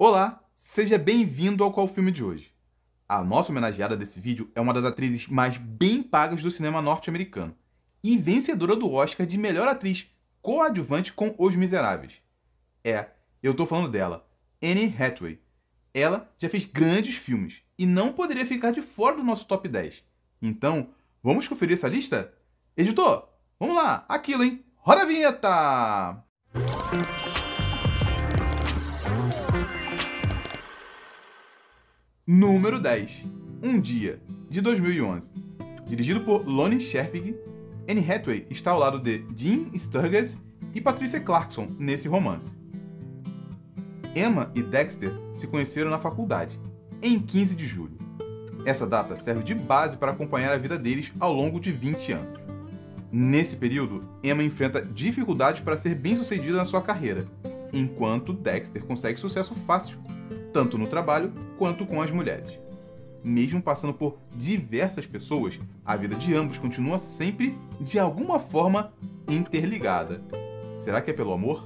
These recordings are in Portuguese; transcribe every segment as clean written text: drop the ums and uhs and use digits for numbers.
Olá, seja bem-vindo ao Qual Filme de hoje. A nossa homenageada desse vídeo é uma das atrizes mais bem pagas do cinema norte-americano e vencedora do Oscar de melhor atriz coadjuvante com Os Miseráveis. Eu tô falando dela, Anne Hathaway. Ela já fez grandes filmes e não poderia ficar de fora do nosso top 10. Então, vamos conferir essa lista? Editor, vamos lá, aquilo, hein? Roda a vinheta! Número 10, Um Dia, de 2011. Dirigido por Loni Scherfig, Anne Hathaway está ao lado de Jim Sturgess e Patricia Clarkson nesse romance. Emma e Dexter se conheceram na faculdade, em 15 de julho. Essa data serve de base para acompanhar a vida deles ao longo de 20 anos. Nesse período, Emma enfrenta dificuldades para ser bem-sucedida na sua carreira, enquanto Dexter consegue sucesso fácil, tanto no trabalho quanto com as mulheres. Mesmo passando por diversas pessoas, a vida de ambos continua sempre, de alguma forma, interligada. Será que é pelo amor?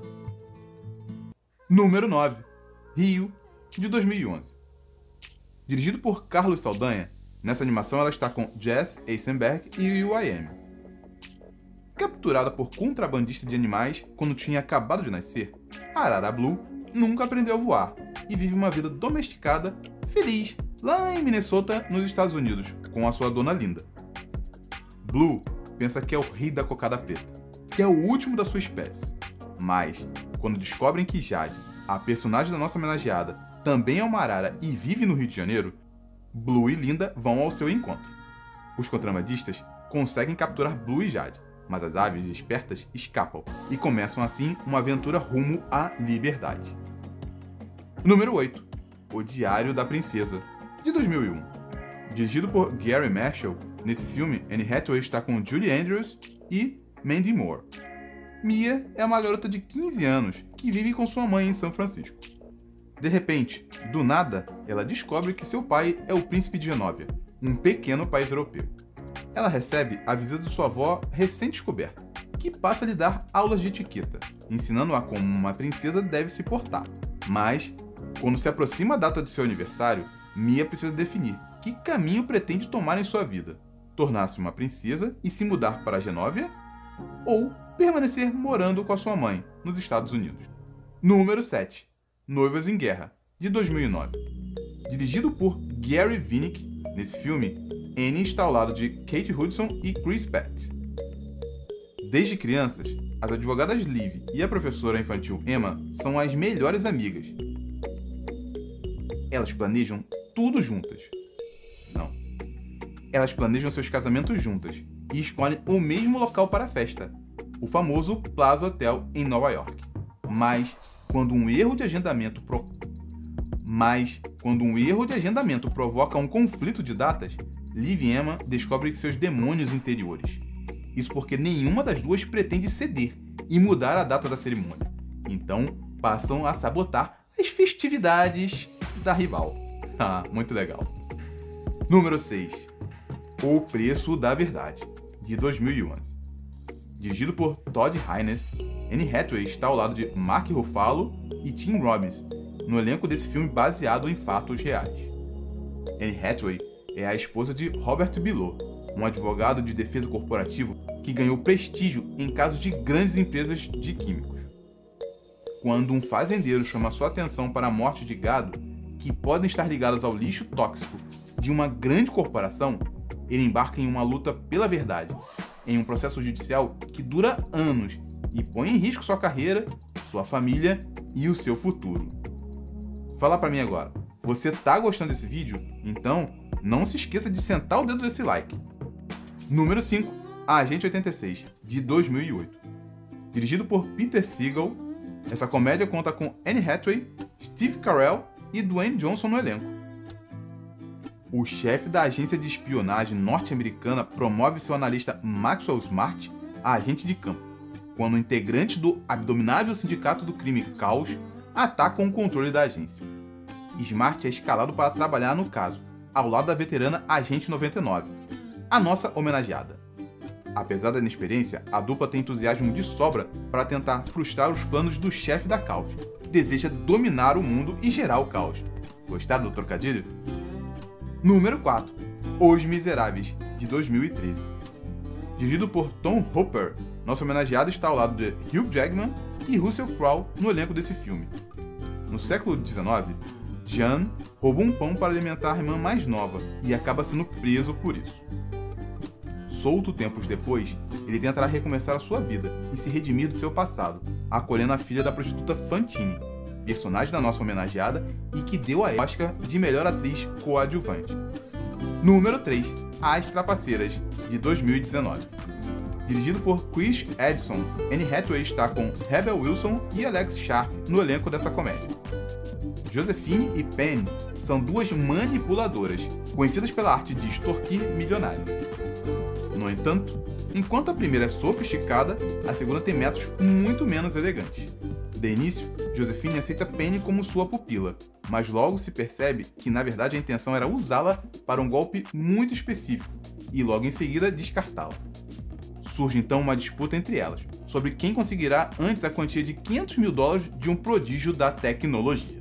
Número 9, Rio, de 2011. Dirigido por Carlos Saldanha, nessa animação ela está com Jesse Eisenberg e will.i.am. Capturada por contrabandista de animais quando tinha acabado de nascer, a Arara Blue nunca aprendeu a voar e vive uma vida domesticada, feliz, lá em Minnesota, nos Estados Unidos, com a sua dona Linda. Blue pensa que é o rei da cocada preta, que é o último da sua espécie. Mas, quando descobrem que Jade, a personagem da nossa homenageada, também é uma arara e vive no Rio de Janeiro, Blue e Linda vão ao seu encontro. Os contrabandistas conseguem capturar Blue e Jade, mas as aves espertas escapam e começam assim uma aventura rumo à liberdade. Número 8, O Diário da Princesa, de 2001. Dirigido por Gary Marshall, nesse filme Anne Hathaway está com Julie Andrews e Mandy Moore. Mia é uma garota de 15 anos que vive com sua mãe em São Francisco. De repente, do nada, ela descobre que seu pai é o príncipe de Genóvia, um pequeno país europeu. Ela recebe a visita de sua avó recém-descoberta, que passa a lhe dar aulas de etiqueta, ensinando-a como uma princesa deve se portar. Mas, quando se aproxima a data de seu aniversário, Mia precisa definir que caminho pretende tomar em sua vida: tornar-se uma princesa e se mudar para a Genóvia, ou permanecer morando com a sua mãe, nos Estados Unidos. Número 7, Noivas em Guerra, de 2009. Dirigido por Gary Winnick, nesse filme, Anne está ao lado de Kate Hudson e Chris Pratt. Desde crianças, as advogadas Liv e a professora infantil Emma são as melhores amigas. Elas planejam tudo juntas. Não. Elas planejam seus casamentos juntas e escolhem o mesmo local para a festa, o famoso Plaza Hotel em Nova York. Mas, quando um erro de agendamento provoca um conflito de datas, Liv e Emma descobrem seus demônios interiores. Isso porque nenhuma das duas pretende ceder e mudar a data da cerimônia. Então, passam a sabotar as festividades da rival. Ah, muito legal. Número 6, O Preço da Verdade, de 2011. Dirigido por Todd Haynes, Anne Hathaway está ao lado de Mark Ruffalo e Tim Robbins, no elenco desse filme baseado em fatos reais. Anne Hathaway é a esposa de Robert Bilot, um advogado de defesa corporativo que ganhou prestígio em casos de grandes empresas de químicos. Quando um fazendeiro chama sua atenção para a morte de gado, que podem estar ligadas ao lixo tóxico de uma grande corporação, ele embarca em uma luta pela verdade, em um processo judicial que dura anos e põe em risco sua carreira, sua família e o seu futuro. Fala pra mim agora, você tá gostando desse vídeo? Então, não se esqueça de sentar o dedo nesse like. Número 5, Agente 86, de 2008. Dirigido por Peter Segal, essa comédia conta com Anne Hathaway, Steve Carell e Dwayne Johnson no elenco. O chefe da agência de espionagem norte-americana promove seu analista Maxwell Smart a agente de campo, quando integrantes do abominável sindicato do crime Caos atacam o controle da agência. Smart é escalado para trabalhar no caso, ao lado da veterana Agente 99, a nossa homenageada. Apesar da inexperiência, a dupla tem entusiasmo de sobra para tentar frustrar os planos do chefe da Caos, que deseja dominar o mundo e gerar o caos. Gostaram do trocadilho? Número 4. Os Miseráveis, de 2013. Dirigido por Tom Hooper, nosso homenageado está ao lado de Hugh Jackman e Russell Crowe no elenco desse filme. No século XIX, Jean rouba um pão para alimentar a irmã mais nova e acaba sendo preso por isso. Solto tempos depois, ele tentará recomeçar a sua vida e se redimir do seu passado, acolhendo a filha da prostituta Fantine, personagem da nossa homenageada e que deu a Oscar de melhor atriz coadjuvante. Número 3. As Trapaceiras, de 2019. Dirigido por Chris Edson, Anne Hathaway está com Rebel Wilson e Alex Sharp no elenco dessa comédia. Josephine e Penny são duas manipuladoras, conhecidas pela arte de extorquir milionários. No entanto, enquanto a primeira é sofisticada, a segunda tem métodos muito menos elegantes. De início, Josephine aceita Penny como sua pupila, mas logo se percebe que na verdade a intenção era usá-la para um golpe muito específico e logo em seguida descartá-la. Surge então uma disputa entre elas, sobre quem conseguirá antes a quantia de $500 mil de um prodígio da tecnologia.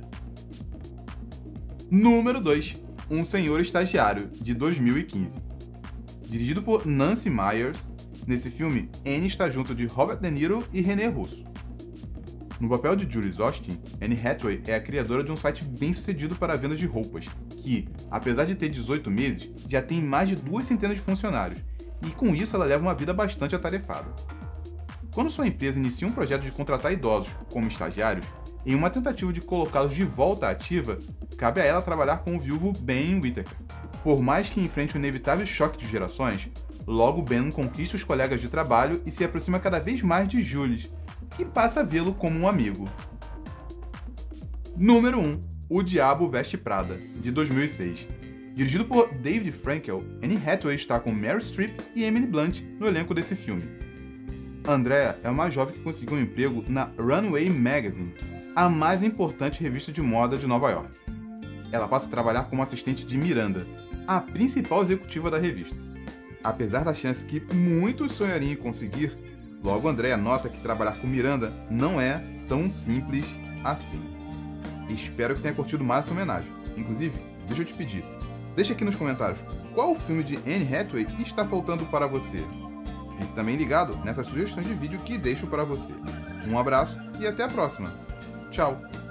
Número 2. Um Senhor Estagiário, de 2015. Dirigido por Nancy Meyers, nesse filme, Anne está junto de Robert De Niro e René Russo. No papel de Julie Austin, Anne Hathaway é a criadora de um site bem sucedido para a venda de roupas, que, apesar de ter 18 meses, já tem mais de 2 centenas de funcionários, e com isso ela leva uma vida bastante atarefada. Quando sua empresa inicia um projeto de contratar idosos como estagiários, em uma tentativa de colocá-los de volta à ativa, cabe a ela trabalhar com o viúvo Ben Whittaker. Por mais que enfrente o inevitável choque de gerações, logo Ben conquista os colegas de trabalho e se aproxima cada vez mais de Jules, que passa a vê-lo como um amigo. Número 1. O Diabo Veste Prada, de 2006. Dirigido por David Frankel, Anne Hathaway está com Meryl Streep e Emily Blunt no elenco desse filme. Andrea é uma jovem que conseguiu um emprego na Runway Magazine, a mais importante revista de moda de Nova York. Ela passa a trabalhar como assistente de Miranda, a principal executiva da revista. Apesar da chance que muitos sonhariam em conseguir, logo Andrea nota que trabalhar com Miranda não é tão simples assim. Espero que tenha curtido mais essa homenagem. Inclusive, deixa eu te pedir, deixa aqui nos comentários qual filme de Anne Hathaway está faltando para você. Fique também ligado nessas sugestões de vídeo que deixo para você. Um abraço e até a próxima. Tchau!